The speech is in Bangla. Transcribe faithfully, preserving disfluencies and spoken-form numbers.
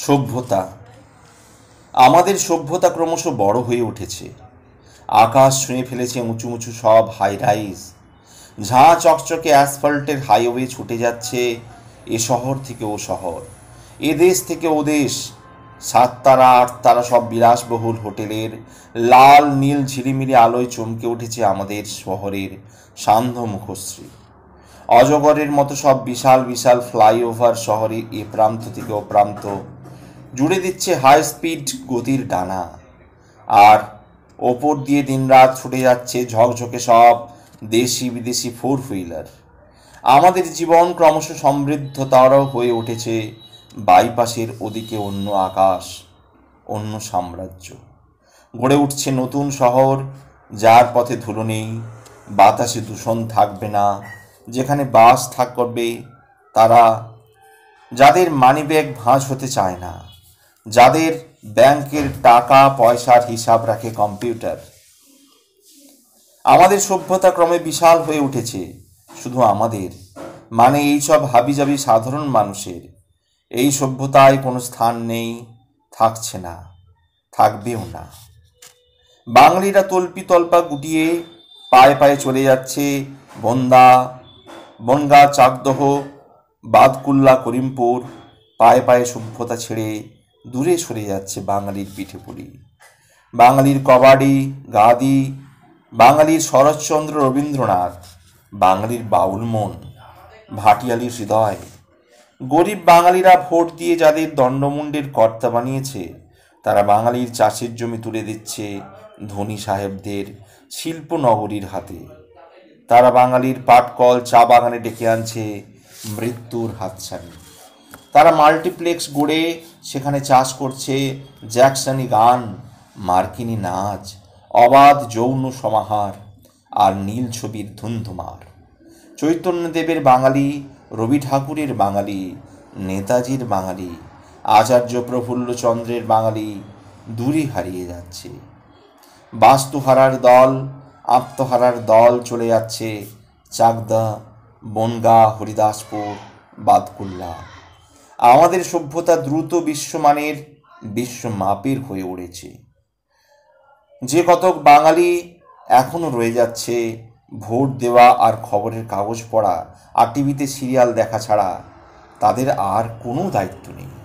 সভ্যতা। আমাদের সভ্যতা ক্রমশ বড় হয়ে উঠেছে। আকাশ ছুঁয়ে ফেলেছে উঁচু উঁচু সব হাই রাইজ। ঝাঁ চকচকে অ্যাসফল্টের হাইওয়ে ছুটে যাচ্ছে এ শহর থেকে ও শহর, এ দেশ থেকে ও দেশ। সাত তারা আট তারা সব বিলাসবহুল হোটেলের লাল নীল ঝিলিমিলি আলোয় চমকে উঠেছে আমাদের শহরের সান্ধ্য মুখশ্রী। অজগরের মতো সব বিশাল বিশাল ফ্লাইওভার শহরের এ প্রান্ত থেকে ও প্রান্ত জুড়ে দিচ্ছে হাই স্পিড গতির ডানা। আর ওপর দিয়ে দিনরাত ছুটে যাচ্ছে ঝকঝকে সব দেশি বিদেশি ফোর হুইলার। আমাদের জীবন ক্রমশ সমৃদ্ধতর হয়ে উঠেছে বাইপাসের ওদিকে অন্য আকাশ, অন্য সাম্রাজ্য। গড়ে উঠছে নতুন শহর, যার পথে ধুলো নেই, বাতাসে দূষণ থাকবে না, যেখানে বাস থাক করবে তারা, যাদের মানিব্যাগ ভাঁজ হতে চায় না, যাদের ব্যাংকের টাকা পয়সার হিসাব রাখে কম্পিউটার। আমাদের সভ্যতা ক্রমে বিশাল হয়ে উঠেছে, শুধু আমাদের মানে এইসব হাবিজাবি সাধারণ মানুষের। এই সভ্যতায় কোনো স্থান নেই, থাকছে না, থাকবেও না। বাঙালিরা তল্পি তল্পা গুটিয়ে পায়ে পায়ে চলে যাচ্ছে বন্দা, বনগাঁ, চাকদহ, বাদকুল্লা, করিমপুর। পায়ে পায়ে সভ্যতা ছেড়ে দূরে সরে যাচ্ছে বাঙালির পিঠেপুলি, বাঙালির কবাডি, গাদি, বাঙালির শরৎচন্দ্র, রবীন্দ্রনাথ, বাঙালির বাউল মন, ভাটিয়ালির হৃদয়। গরিব বাঙালিরা ভোট দিয়ে যাদের দণ্ডমুণ্ডের কর্তা বানিয়েছে, তারা বাঙালির চাষের জমি তুলে দিচ্ছে ধনী সাহেবদের শিল্পনগরীর হাতে। তারা বাঙালির পাটকল, চা বাগানে ডেকে আনছে মৃত্যুর হাতছানি। তারা মাল্টিপ্লেক্স গড়ে সেখানে চাষ করছে জ্যাকসনি গান, মার্কিনী নাচ, অবাধ যৌন সমাহার আর নীল ছবির ধুন্ধুমার। চৈতন্যদেবের বাঙালি, রবি ঠাকুরের বাঙালি, নেতাজির বাঙালি, আচার্য প্রফুল্লচন্দ্রের বাঙালি দূরে হারিয়ে যাচ্ছে। বাস্তুহারার দল, আত্মহারার দল চলে যাচ্ছে চাকদা, বনগাঁ, হরিদাসপুর, বাদকুল্লা। আমাদের সভ্যতা দ্রুত বিশ্বমানের, বিশ্বমাপের হয়ে উঠেছে। যে কতক বাঙালি এখনও রয়ে যাচ্ছে ভোট দেওয়া আর খবরের কাগজ পড়া আর টিভিতে সিরিয়াল দেখা ছাড়া, তাদের আর কোনো দায়িত্ব নেই।